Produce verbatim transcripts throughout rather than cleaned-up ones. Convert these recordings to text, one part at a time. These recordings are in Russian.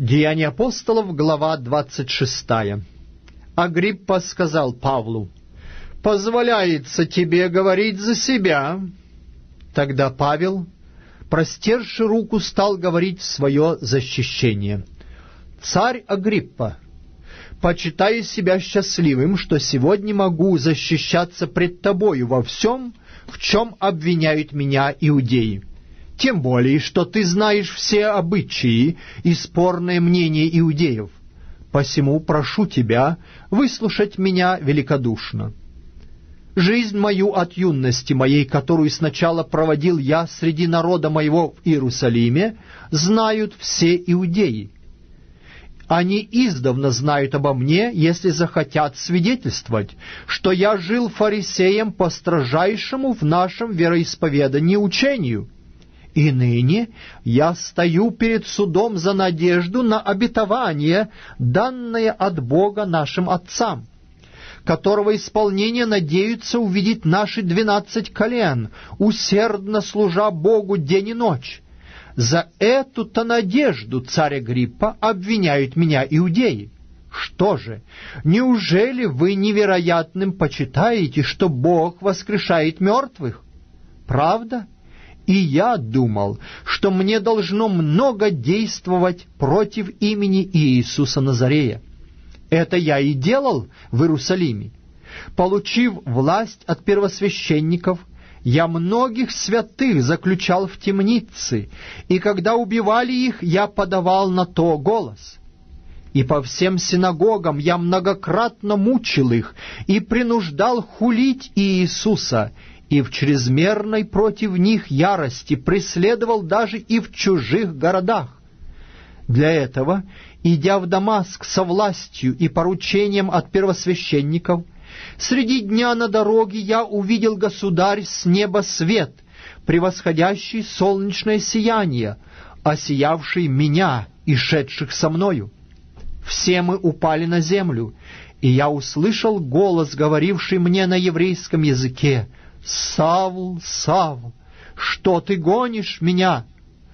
Деяния апостолов, глава двадцать шестая. Агриппа сказал Павлу: «Позволяется тебе говорить за себя». Тогда Павел, простерши руку, стал говорить в свое защищение: «Царь Агриппа, почитаю себя счастливым, что сегодня могу защищаться пред тобою во всем, в чем обвиняют меня иудеи. Тем более, что ты знаешь все обычаи и спорные мнения иудеев. Посему прошу тебя выслушать меня великодушно. Жизнь мою от юности моей, которую сначала проводил я среди народа моего в Иерусалиме, знают все иудеи. Они издавна знают обо мне, если захотят свидетельствовать, что я жил фарисеем по строжайшему в нашем вероисповедании учению. И ныне я стою перед судом за надежду на обетование, данное от Бога нашим отцам, которого исполнение надеются увидеть наши двенадцать колен, усердно служа Богу день и ночь. За эту-то надежду, царь Агриппа, обвиняют меня иудеи. Что же, неужели вы невероятным почитаете, что Бог воскрешает мертвых? Правда? И я думал, что мне должно много действовать против имени Иисуса Назарея. Это я и делал в Иерусалиме. Получив власть от первосвященников, я многих святых заключал в темницы, и когда убивали их, я подавал на то голос. И по всем синагогам я многократно мучил их и принуждал хулить Иисуса, и в чрезмерной против них ярости преследовал даже и в чужих городах. Для этого, идя в Дамаск со властью и поручением от первосвященников, среди дня на дороге я увидел, государь, с неба свет, превосходящий солнечное сияние, осиявший меня и шедших со мною. Все мы упали на землю, и я услышал голос, говоривший мне на еврейском языке: «Савл, Савл, что ты гонишь меня?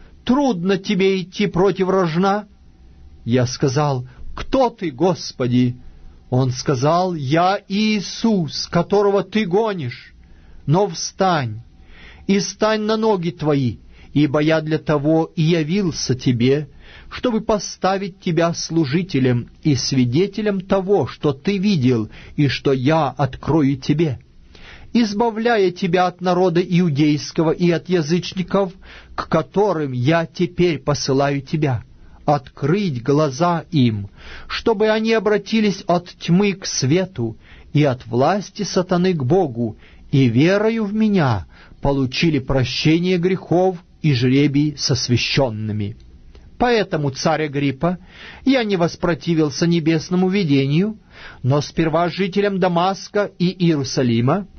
Трудно тебе идти против рожна». Я сказал: «Кто ты, Господи?» Он сказал: «Я Иисус, которого ты гонишь. Но встань и стань на ноги твои, ибо я для того и явился тебе, чтобы поставить тебя служителем и свидетелем того, что ты видел и что я открою тебе, избавляя тебя от народа иудейского и от язычников, к которым я теперь посылаю тебя, открыть глаза им, чтобы они обратились от тьмы к свету и от власти сатаны к Богу, и верою в меня получили прощение грехов и жребий со священными». Поэтому, царь Агриппа, я не воспротивился небесному видению, но сперва жителям Дамаска и Иерусалима,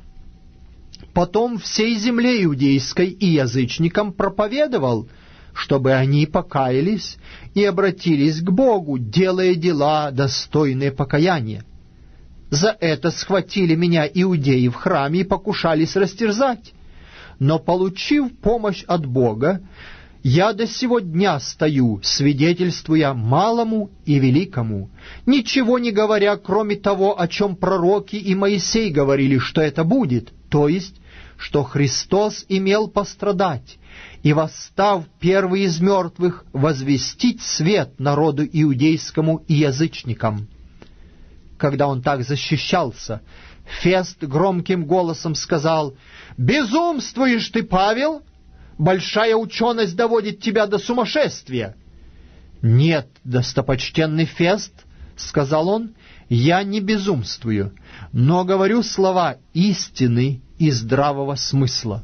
потом всей земле иудейской и язычникам проповедовал, чтобы они покаялись и обратились к Богу, делая дела, достойные покаяния. За это схватили меня иудеи в храме и покушались растерзать. Но, получив помощь от Бога, я до сего дня стою, свидетельствуя малому и великому, ничего не говоря, кроме того, о чем пророки и Моисей говорили, что это будет, то есть, что Христос имел пострадать, и, восстав первый из мертвых, возвестить свет народу иудейскому и язычникам. Когда он так защищался, Фест громким голосом сказал: «Безумствуешь ты, Павел? Большая ученость доводит тебя до сумасшествия». «Нет, достопочтенный Фест, — сказал он, — я не безумствую, но говорю слова истины и здравого смысла.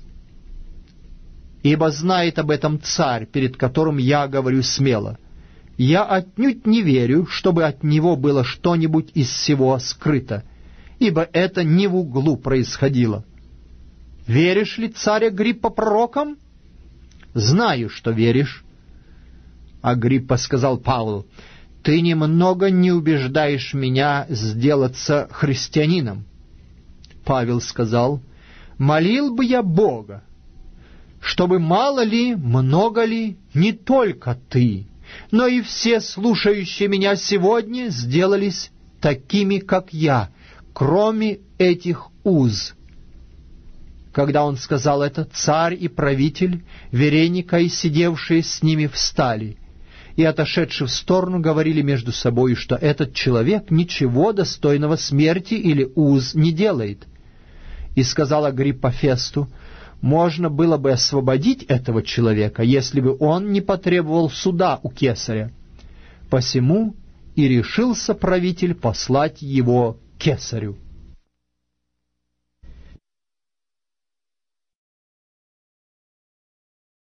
Ибо знает об этом царь, перед которым я говорю смело. Я отнюдь не верю, чтобы от него было что-нибудь из всего скрыто, ибо это не в углу происходило. Веришь ли, царь Агриппа, пророкам?» «Знаю, что веришь». Агриппа сказал Павлу: «Ты немного не убеждаешь меня сделаться христианином». Павел сказал: «Молил бы я Бога, чтобы мало ли, много ли, не только ты, но и все, слушающие меня сегодня, сделались такими, как я, кроме этих уз». Когда он сказал это, царь и правитель, Вереника и сидевшие с ними встали, и, отошедши в сторону, говорили между собой, что этот человек ничего достойного смерти или уз не делает. И сказал Агриппа Фесту: можно было бы освободить этого человека, если бы он не потребовал суда у кесаря. Посему и решился правитель послать его кесарю.